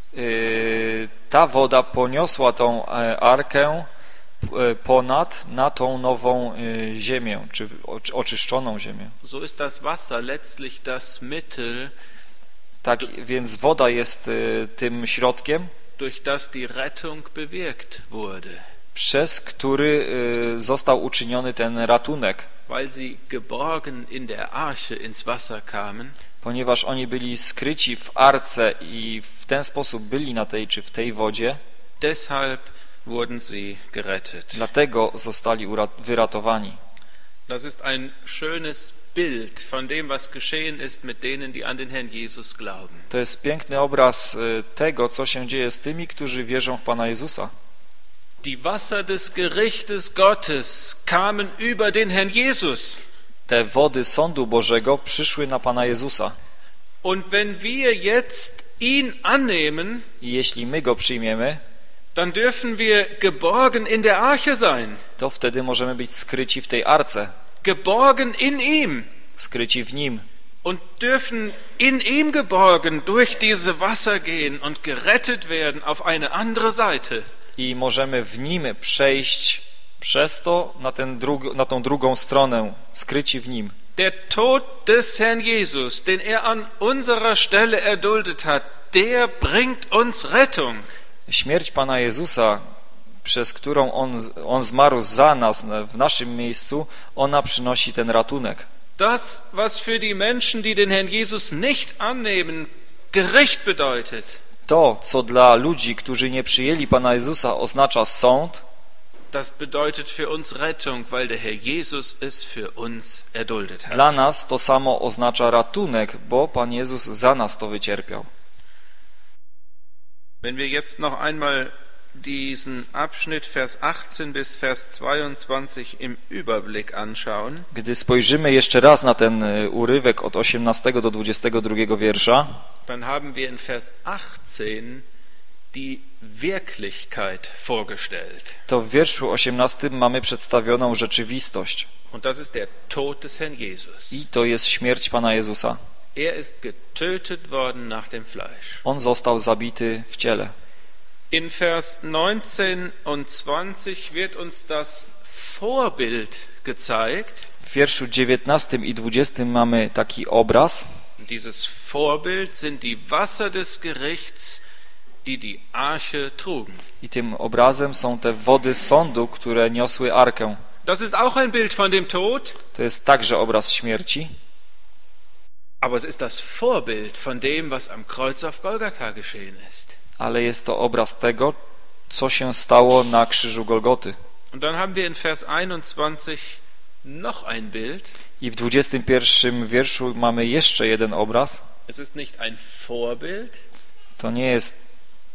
ta woda poniosła tą arkę ponad na tą nową ziemię, czy oczyszczoną ziemię. So ist das Wasser letztlich das Mittel, tak więc woda jest tym środkiem, durch das die Rettung bewirkt wurde, przez który został uczyniony ten ratunek, weil sie geborgen in der Arche ins Wasser kamen, ponieważ oni byli skryci w arce i w ten sposób byli na tej czy w tej wodzie. Deshalb wurden sie gerettet. Dlatego zostali wyratowani. Das ist ein schönes Bild von dem, was geschehen ist mit denen, die an den Herrn Jesus glauben. To jest piękny obraz tego, co się dzieje z tymi, którzy wierzą w Pana Jezusa. Die Wasser des Gerichtes Gottes kamen über den Herrn Jesus. Te wody sądu Bożego przyszły na Pana Jezusa. Und wenn wir jetzt ihn annehmen, I jeśli my Go przyjmiemy, dann dürfen wir geborgen in der Arche sein. to wtedy możemy być skryci w tej arce, Geborgen in ihm. skryci w Nim. Und dürfen in ihm geborgen durch diese Wasser gehen und gerettet werden auf eine andere Seite. I możemy w Nim przejść przez to na, ten drug, na tą drugą stronę, skryci w Nim. Der Tod des Herrn Jesus, den er an unserer Stelle erduldet hat, der bringt uns Rettung. Śmierć Pana Jezusa, przez którą On, on zmarł za nas w naszym miejscu, ona przynosi ten ratunek. Das, was für die Menschen, die den Herrn Jesus nicht annehmen, Gericht bedeutet, To, co dla ludzi, którzy nie przyjęli Pana Jezusa, oznacza sąd, das bedeutet für uns Rettung, weil der Herr Jesus es für uns erduldet hat. dla nas to samo oznacza ratunek, bo Pan Jezus za nas to wycierpiał. Wenn wir jetzt noch einmal diesen Abschnitt Vers achtzehn bis Vers zweiundzwanzig im Überblick anschauen, Gdy spojrzymy jeszcze raz na ten urywek od osiemnastego do dwudziestego drugiego wiersza, dann haben wir in Vers achtzehn die Wirklichkeit vorgestellt. to w wierszu osiemnastym mamy przedstawioną rzeczywistość. Und das ist der Tod des Herrn Jesus. I to jest śmierć Pana Jezusa. Er ist getötet worden nach dem Fleisch. On został zabity w ciele. In Vers neunzehn und zwanzig wird uns das Vorbild gezeigt. W wierszu dziewiętnastym i dwudziestym mamy taki obraz. Dieses Vorbild sind die Wasser des Gerichts, die die Arche trugen. I tym obrazem są te wody sądu, które niosły arkę. Das ist auch ein Bild von dem Tod, To jest także obraz śmierci, aber es ist das Vorbild von dem, was am Kreuz auf Golgatha geschehen ist. ale jest to obraz tego, co się stało na krzyżu Golgoty. Und dann haben wir in Vers einundzwanzig noch ein Bild. I w dwudziestym pierwszym wierszu mamy jeszcze jeden obraz. Es ist nicht ein Vorbild, To nie jest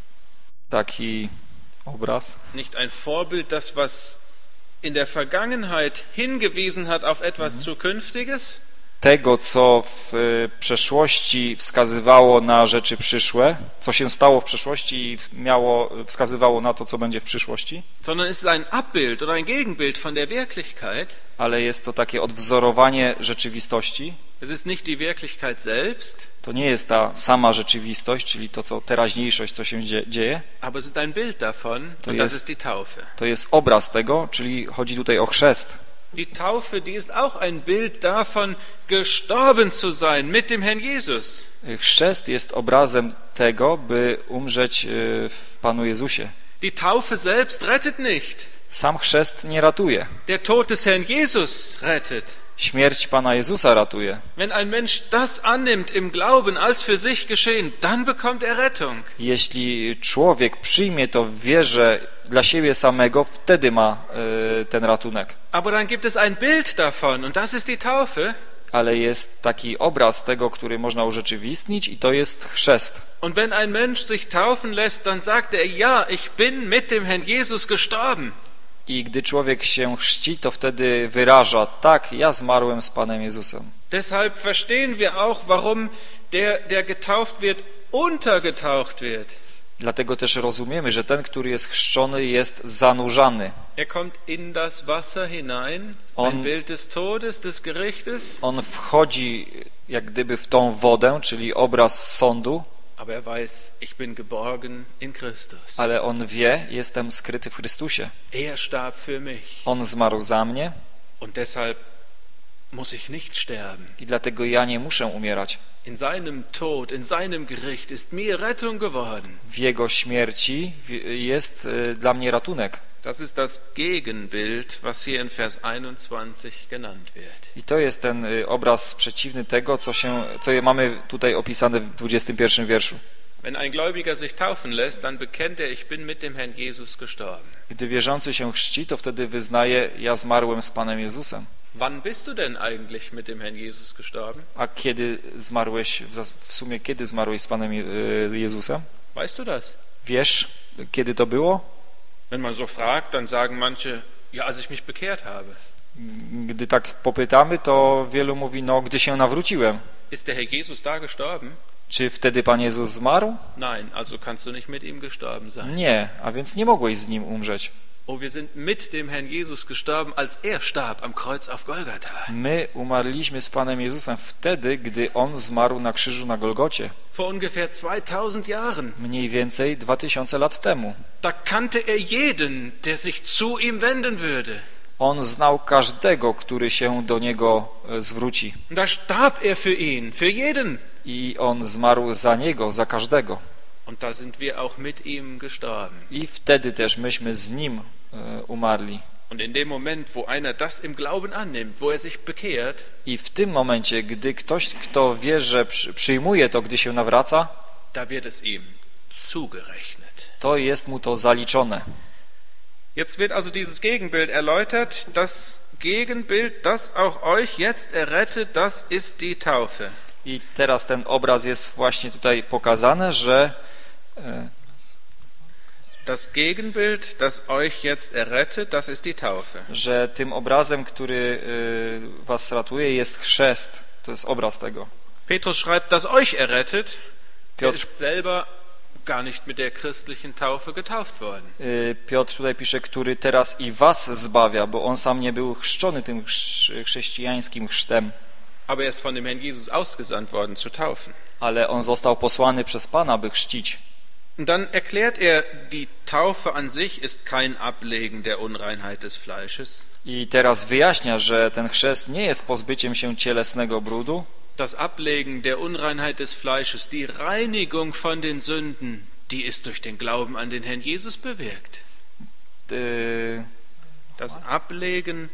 taki obraz, nicht ein Vorbild, das was in der Vergangenheit hingewiesen hat auf etwas Zukünftiges, tego, co w e, przeszłości wskazywało na rzeczy przyszłe, co się stało w przeszłości i miało, wskazywało na to, co będzie w przyszłości, sondern es ist ein Abbild oder ein Gegenbild von der Wirklichkeit. ale jest to takie odwzorowanie rzeczywistości. Es ist nicht die Wirklichkeit selbst, To nie jest ta sama rzeczywistość, czyli to, co teraźniejszość, co się dzie- dzieje. aber es ist ein Bild davon, To und das jest- ist die Taufe. To jest obraz tego, czyli chodzi tutaj o chrzest. Die Taufe, die ist auch ein Bild davon, gestorben zu sein mit dem Herrn Jesus. Chrzest jest obrazem tego, by umrzeć e, w Panu Jezusie. Die Taufe selbst rettet nicht. Sam chrzest nie ratuje. Der Tod des Herrn Jesus rettet. Śmierć Pana Jezusa ratuje. Wenn ein Mensch das annimmt im Glauben als für sich geschehen, dann bekommt er Rettung. Jeśli człowiek przyjmie to w wierze dla siebie samego, wtedy ma e, ten ratunek. Aber dann gibt es ein Bild davon und das ist die Taufe. Ale jest taki obraz tego, który można urzeczywistnić i to jest chrzest. Und wenn ein Mensch sich taufen lässt, dann sagt er, ja, ich bin mit dem Herrn Jesus gestorben. I gdy człowiek się chrzci, to wtedy wyraża, tak, ja zmarłem z Panem Jezusem. Deshalb verstehen wir auch, warum der, der getauft wird, untergetaucht wird. Dlatego też rozumiemy, że ten, który jest chrzczony, jest zanurzany. Er kommt in das Wasser hinein, On- ein Bild des Todes, des Gerichtes, On wchodzi jak gdyby w tą wodę, czyli obraz sądu, aber er weiß, ich bin geborgen in Christus. ale on wie, jestem skryty w Chrystusie. Er starb für mich On zmarł za mnie und deshalb muss ich nicht sterben. i dlatego ja nie muszę umierać. In seinem Tod, in seinem Gericht ist mir Rettung geworden. W Jego śmierci jest y, dla mnie ratunek. Das ist das Gegenbild, was hier in Vers einundzwanzig genannt wird. I to jest ten y, obraz przeciwny tego, co, się, co je mamy tutaj opisane w dwudziestym pierwszym wierszu. Wenn ein Gläubiger sich taufen lässt, dann bekennt er, ich bin mit dem Herrn Jesus gestorben. Gdy wierzący się chrzci, to wtedy wyznaje, ja zmarłem z Panem Jezusem. Wann bist du denn eigentlich mit dem Herrn Jesus gestorben? A kiedy zmarłeś, w zas- w sumie kiedy zmarłeś z Panem Je- y, Jezusem? Weißt du das? Wiesz, kiedy to było? Wenn man so fragt, dann sagen manche, ja, als ich mich bekehrt habe. Gdy tak popytamy, to wielu mówi, no gdy się nawróciłem. Ist der Herr Jesus da gestorben? Czy wtedy Pan Jezus zmarł? Nein, also kannst du nicht mit ihm gestorben sein. Nie, a więc nie mogłeś z Nim umrzeć. Oh, wir sind mit dem Herrn Jesus gestorben, als er starb am Kreuz auf Golgatha. My umarliśmy z Panem Jezusem wtedy, gdy On zmarł na krzyżu na Golgocie. Vor ungefähr zweitausend Jahren. Mniej więcej dwa tysiące lat temu. Da kannte er jeden, der sich zu ihm wenden würde. On znał każdego, który się do Niego e, zwróci. Und da starb er für ihn, für jeden. I On zmarł za Niego, za każdego. Und da sind wir auch mit ihm gestorben. I wtedy też myśmy z Nim e, umarli. Und in dem Moment, wo einer das im Glauben annimmt, wo er sich bekehrt, I w tym momencie, gdy ktoś, kto wie, że przy- przyjmuje to, gdy się nawraca, da wird es ihm zugerechnet. to jest mu to zaliczone. Jetzt wird also dieses Gegenbild erläutert. Das Gegenbild, das auch euch jetzt errettet, das ist die Taufe. I teraz ten obraz jest właśnie tutaj pokazany, że e, Das Gegenbild, das euch jetzt errettet, das ist die Taufe. że tym obrazem, który e, was ratuje, jest chrzest. To jest obraz tego. Petrus schreibt, das euch errettet. Er Piotr, ist selber gar nicht mit der christlichen Taufe getauft worden. e, Piotr tutaj pisze, który teraz i was zbawia, bo on sam nie był chrzczony tym chrz- chrześcijańskim chrztem, Aber er ist von dem Herrn Jesus ausgesandt worden zu taufen. ale on został posłany przez Pana, by chrzcić. Und dann erklärt er, die Taufe an sich ist kein Ablegen der Unreinheit des Fleisches. I teraz wyjaśnia, że ten chrzest nie jest pozbyciem się cielesnego brudu. Das Ablegen der Unreinheit des Fleisches, die Reinigung von den Sünden, die ist durch den Glauben an den Herrn Jesus bewirkt. E, Das Ablegen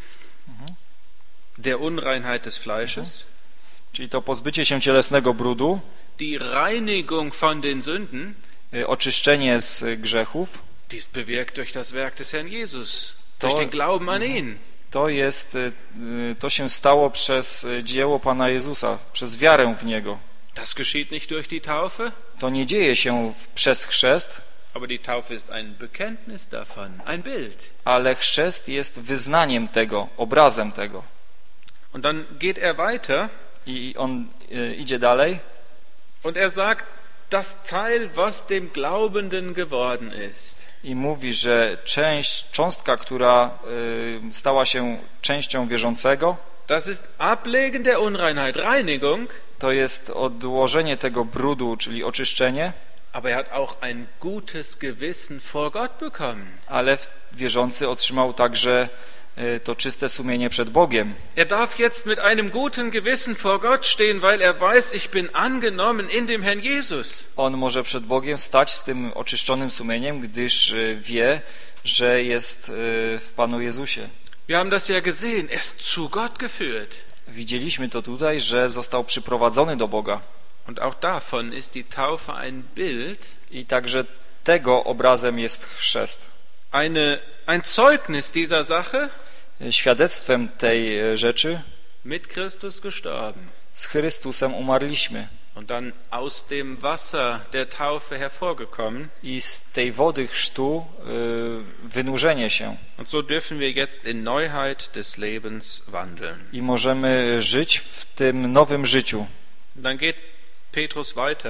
der Unreinheit des Fleisches, czyli to pozbycie się cielesnego brudu, die Reinigung von den Sünden, e, oczyszczenie z grzechów, die ist bewirkt durch das Werk des Herrn Jesus, durch To- den Glauben an ihn. to jest, e, to się stało przez dzieło Pana Jezusa, przez wiarę w Niego. Das geschieht nicht durch die Taufe, To nie dzieje się w- przez chrzest, aber die Taufe ist ein Bekenntnis davon, ein Bild. ale chrzest jest wyznaniem tego, obrazem tego. Und dann geht er weiter I on e, idzie dalej und er sagt, das Teil, was dem Glaubenden geworden ist, i mówi, że część, cząstka, która e, stała się częścią wierzącego, das ist Ablegen der Unreinheit, Reinigung, to jest odłożenie tego brudu, czyli oczyszczenie, aber er hat auch ein gutes Gewissen vor Gott bekommen. ale w- wierzący otrzymał także e, to czyste sumienie przed Bogiem. Er darf jetzt mit einem guten Gewissen vor Gott stehen, weil er weiß, ich bin angenommen in dem Herrn Jesus. On może przed Bogiem stać z tym oczyszczonym sumieniem, gdyż e, wie, że jest e, w Panu Jezusie. Wir haben das ja gesehen, er ist zu Gott geführt. Widzieliśmy to tutaj, że został przyprowadzony do Boga. Und auch davon ist die Taufe ein Bild, I także tego obrazem jest chrzest. eine, ein Zeugnis dieser Sache, Świadectwem tej e, rzeczy mit Christus gestorben z Chrystusem umarliśmy und dann aus dem Wasser der Taufe hervorgekommen. i z tej wody chrztu e, wynurzenie się. Und so dürfen wir jetzt in Neuheit des Lebens wandeln. I możemy żyć w tym nowym życiu. Dann geht Petrus weiter.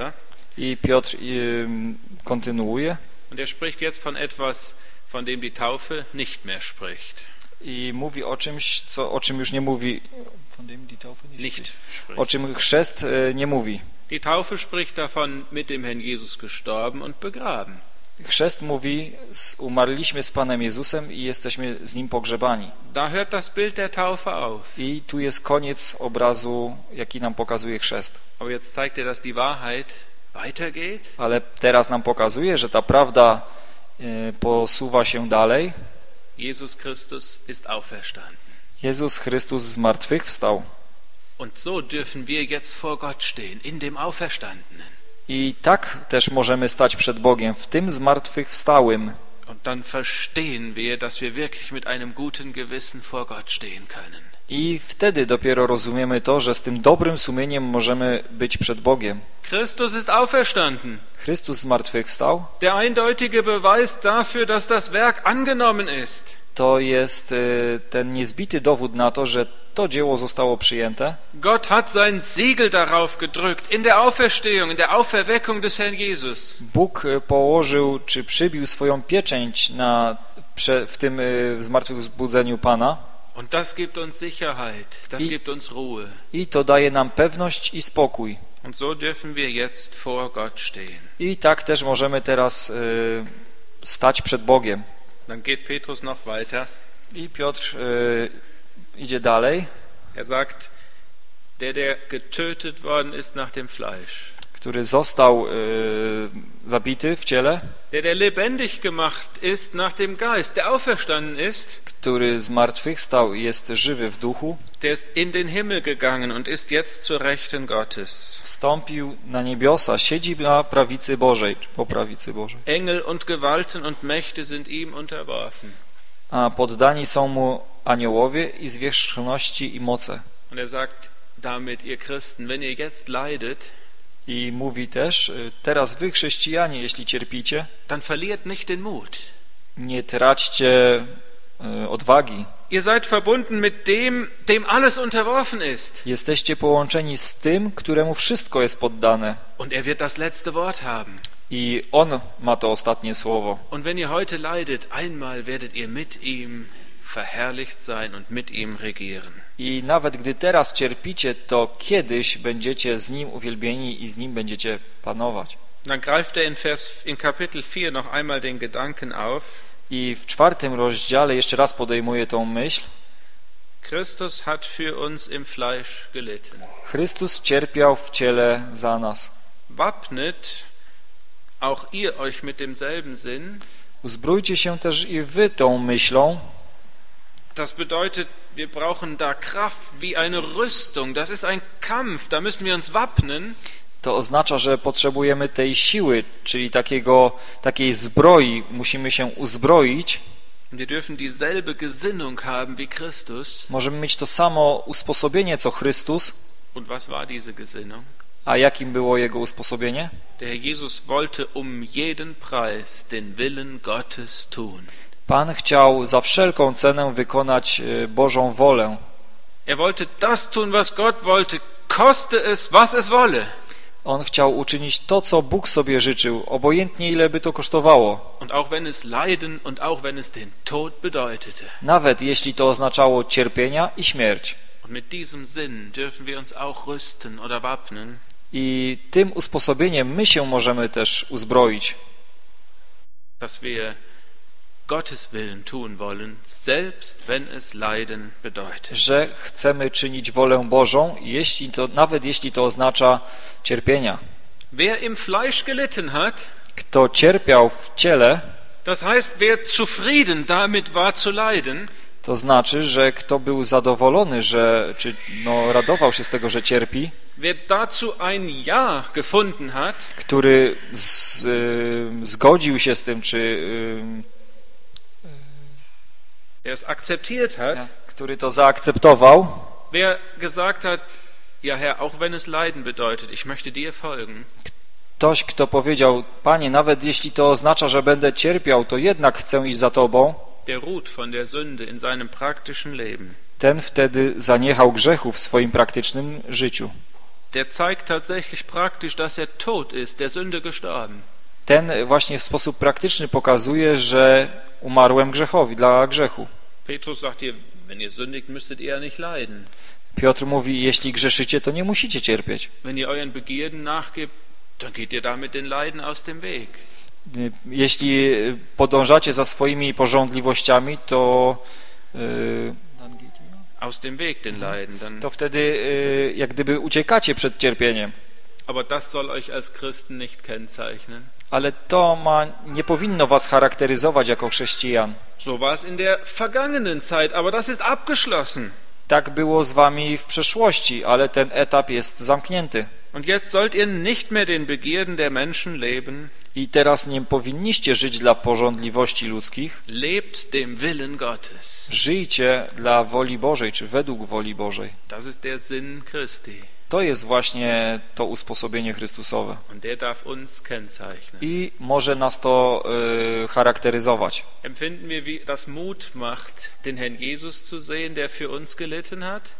I Piotr y, kontynuuje. Und er spricht jetzt von etwas, von dem die Taufe nicht mehr spricht. I mówi o czymś, co, o czym już nie mówi, von dem die Taufe nicht, Nicht o spricht. czym chrzest y, nie mówi. Die Taufe spricht davon, mit dem Herrn Jesus gestorben und begraben. Chrzest mówi, umarliśmy z Panem Jezusem i jesteśmy z Nim pogrzebani. Da hört das Bild der Taufe auf. I tu jest koniec obrazu, jaki nam pokazuje chrzest. Aber jetzt zeigt er, dass die Wahrheit weitergeht. Ale teraz nam pokazuje, że ta prawda y, posuwa się dalej. Jesus Christus ist auferstanden. Jezus Chrystus z martwych wstał. Und so dürfen wir jetzt vor Gott stehen, in dem Auferstandenen. I tak też możemy stać przed Bogiem, w tym zmartwychwstałym. Und dann verstehen wir, dass wir wirklich mit einem guten Gewissen vor Gott stehen können. I wtedy dopiero rozumiemy to, że z tym dobrym sumieniem możemy być przed Bogiem. Christus ist auferstanden. Chrystus zmartwychwstał. Der eindeutige Beweis dafür, dass das Werk angenommen ist. To jest y, ten niezbity dowód na to, że to dzieło zostało przyjęte. Gott hat sein Siegel darauf gedrückt, in der Auferstehung, in der Auferweckung des Herrn Jesus. Bóg położył, czy przybił swoją pieczęć na, w tym y, zmartwychwzbudzeniu Pana. Und das gibt uns Sicherheit, das I, gibt uns Ruhe. I to daje nam pewność i spokój. Und so dürfen wir jetzt vor Gott stehen. I tak też możemy teraz y, stać przed Bogiem. Dann geht Petrus noch weiter. I Piotr y, idzie dalej. Er sagt, der, der getötet worden ist nach dem Fleisch, który został y, zabity w ciele, der, der lebendig gemacht ist nach dem Geist, der auferstanden ist, który zmartwychwstał i jest żywy w duchu, der ist in den Himmel gegangen und ist jetzt zur Rechten Gottes. wstąpił na niebiosa, siedzi na prawicy Bożej, czy po prawicy Bożej. Engel und Gewalten und Mächte sind ihm unterworfen. A poddani są mu aniołowie i zwierzchności i moce. Und er sagt damit, ihr Christen, wenn ihr jetzt leidet, I mówi też, teraz wy chrześcijanie, jeśli cierpicie, dann verliert nicht den Mut. nie traćcie y, odwagi. Ihr seid verbunden mit dem, dem alles unterworfen ist. Jesteście połączeni z tym, któremu wszystko jest poddane. Und er wird das letzte Wort haben. I On ma to ostatnie słowo. Und wenn ihr heute leidet, einmal werdet ihr mit ihm verherrlicht sein und mit ihm regieren. I nawet gdy teraz cierpicie, to kiedyś będziecie z Nim uwielbieni i z Nim będziecie panować. Dann greift er in Vers in Kapitel vier noch einmal den Gedanken auf. I w czwartym rozdziale jeszcze raz podejmuje tą myśl. Christus hat für uns im Fleisch gelitten. Chrystus cierpiał w ciele za nas. Wappnet auch ihr euch mit demselben Sinn. Uzbrójcie się też i wy tą myślą. Das bedeutet, wir brauchen da Kraft wie eine Rüstung. Das ist ein Kampf, da müssen wir uns wappnen. To oznacza, że potrzebujemy tej siły, czyli takiego, takiej zbroi. Musimy się uzbroić. Wir dürfen dieselbe Gesinnung haben wie Christus. Możemy mieć to samo usposobienie, co Chrystus. Und was war diese Gesinnung? A jakim było Jego usposobienie? Der Herr Jesus wollte um jeden Preis den Willen Gottes tun. Pan chciał za wszelką cenę wykonać Bożą wolę. Er wollte das tun, was Gott wollte, koste es, was es wolle. On chciał uczynić to, co Bóg sobie życzył, obojętnie ile by to kosztowało. Und auch wenn es Leiden und auch wenn es den Tod bedeutete. Nawet jeśli to oznaczało cierpienia i śmierć. Und mit diesem Sinn dürfen wir uns auch rüsten oder wappnen. I tym usposobieniem my się możemy też uzbroić. Dass wir Gottes Willen tun wollen, selbst wenn es Leiden bedeutet. Że chcemy czynić wolę Bożą, jeśli to, nawet jeśli to oznacza cierpienia. Wer im Fleisch gelitten hat, Kto cierpiał w ciele, das heißt, wer zufrieden damit war zu leiden, to znaczy, że kto był zadowolony, że, czy no, radował się z tego, że cierpi, wer dazu ein Ja gefunden hat, który z, y, zgodził się z tym, czy y, der es akzeptiert hat, ja, który to zaakceptował, wer gesagt hat, ja Herr, auch wenn es Leiden bedeutet, ich möchte dir folgen. ktoś, kto powiedział, Panie, nawet jeśli to oznacza, że będę cierpiał, to jednak chcę iść za Tobą, Der ruht von der Sünde in seinem praktischen Leben. ten wtedy zaniechał grzechu w swoim praktycznym życiu. der zeigt tatsächlich praktisch, dass er tot ist, der Sünde gestorben. Ten właśnie w sposób praktyczny pokazuje, że umarłem grzechowi, dla grzechu. Petrus sagt hier, wenn ihr sündigt, müsstet ihr ja nicht leiden. Piotr mówi, jeśli grzeszycie, to nie musicie cierpieć. Wenn ihr euren Begierden nachgebt, dann geht ihr damit den Leiden aus dem Weg. Jeśli podążacie za swoimi pożądliwościami, to yy, aus dem Weg den Leiden, dann to wtedy yy, jak gdyby uciekacie przed cierpieniem. Aber das soll euch als Christen nicht kennzeichnen. Ale to ma, nie powinno was charakteryzować jako chrześcijan. So war es in der vergangenen Zeit, aber das ist abgeschlossen. Tak było z wami w przeszłości, ale ten etap jest zamknięty. Und jetzt sollt ihr nicht mehr den Begierden der Menschen leben. I teraz nie powinniście żyć dla pożądliwości ludzkich. Lebt dem Willen Gottes. Żyjcie dla woli Bożej, czy według woli Bożej. Das ist der Sinn Christi. To jest właśnie to usposobienie Chrystusowe. Und der darf uns kennzeichnen. I może nas to y, charakteryzować. Empfinden wir, wie das Mut macht, den Herrn Jesus zu sehen, der für uns gelitten hat?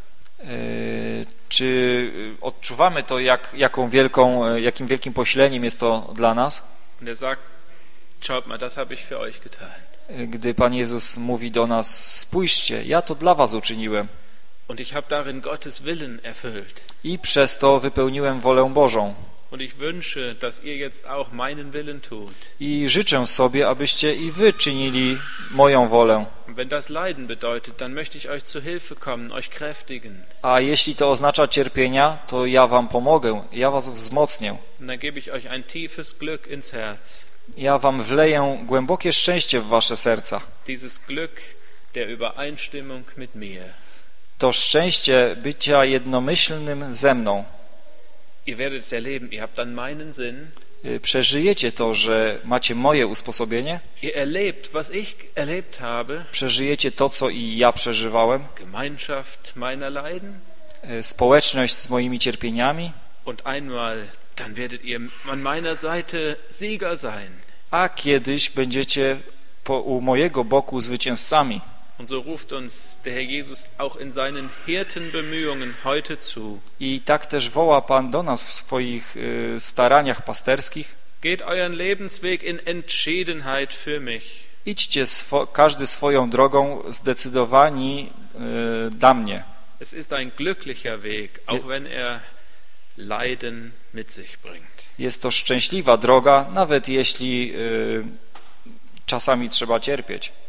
Y, czy odczuwamy to, jak, jaką wielką, jakim wielkim pośleniem jest to dla nas? Und er sagt, schaut mal, das habe ich für euch getan. Gdy Pan Jezus mówi do nas, spójrzcie, ja to dla was uczyniłem. Und ich habe darin Gottes Willen erfüllt. I przez to wypełniłem wolę Bożą. Und ich wünsche, dass ihr jetzt auch meinen Willen tut. I życzę sobie, abyście i wy czynili moją wolę. Und wenn das Leiden bedeutet, dann möchte ich euch zu Hilfe kommen, euch kräftigen. A jeśli to oznacza cierpienia, to ja wam pomogę, ja was wzmocnię. Und dann gebe ich euch ein tiefes Glück ins Herz. Ja wam wleję głębokie szczęście w wasze serca. Dieses Glück der Übereinstimmung mit mir. To szczęście bycia jednomyślnym ze mną. Ihr werdet es erleben, ihr habt dann meinen Sinn. Przeżyjecie to, że macie moje usposobienie. Ihr erlebt, was ich erlebt habe. Przeżyjecie to, co i ja przeżywałem. Gemeinschaft meiner Leiden. Społeczność z moimi cierpieniami. Und einmal, dann werdet ihr an meiner Seite Sieger sein. A kiedyś będziecie po, u mojego boku zwycięzcami. Und so ruft uns der Herr Jesus auch in seinen Hirtenbemühungen heute zu. I tak też woła Pan do nas w swoich y, staraniach pasterskich. Geht euren Lebensweg in Entschiedenheit für mich. Idźcie swo, każdy swoją drogą zdecydowani y, dla mnie. Es ist ein glücklicher Weg, auch wenn er Leiden mit sich bringt. Jest to szczęśliwa droga, nawet jeśli y, czasami trzeba cierpieć.